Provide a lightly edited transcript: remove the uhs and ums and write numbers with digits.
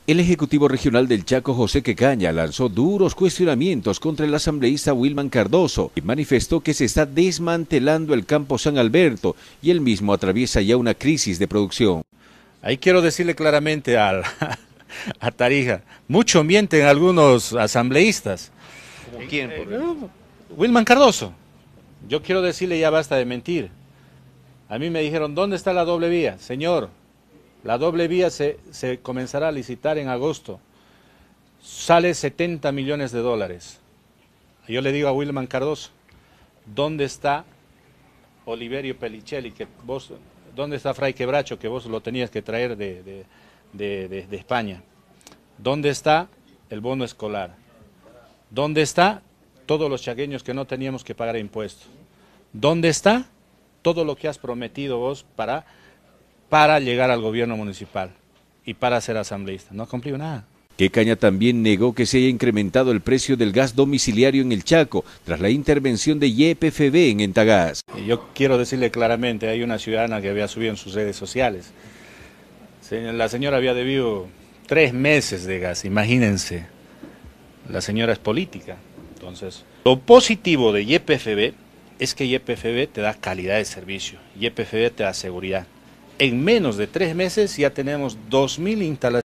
El Ejecutivo Regional del Chaco, José Quecaña, lanzó duros cuestionamientos contra el asambleísta Wilman Cardoso y manifestó que se está desmantelando el campo San Alberto y él mismo atraviesa ya una crisis de producción. Ahí quiero decirle claramente a Tarija, mucho mienten algunos asambleístas. ¿Como quién? Wilman Cardoso. Yo quiero decirle ya basta de mentir. A mí me dijeron, ¿dónde está la doble vía? Señor, la doble vía se comenzará a licitar en agosto. Sale 70 millones de dólares. Yo le digo a Wilman Cardoso, ¿dónde está Oliverio Pelicelli? ¿Dónde está Fray Quebracho, que vos lo tenías que traer de España? ¿Dónde está el bono escolar? ¿Dónde está todos los chaqueños que no teníamos que pagar impuestos? ¿Dónde está todo lo que has prometido vos para llegar al gobierno municipal y para ser asambleísta? No ha cumplido nada. Quecaña también negó que se haya incrementado el precio del gas domiciliario en el Chaco tras la intervención de YPFB en Entagás. Yo quiero decirle claramente, hay una ciudadana que había subido en sus redes sociales. La señora había debido 3 meses de gas, imagínense. La señora es política. Entonces, lo positivo de YPFB es que YPFB te da calidad de servicio, YPFB te da seguridad. En menos de 3 meses ya tenemos 2000 instalaciones.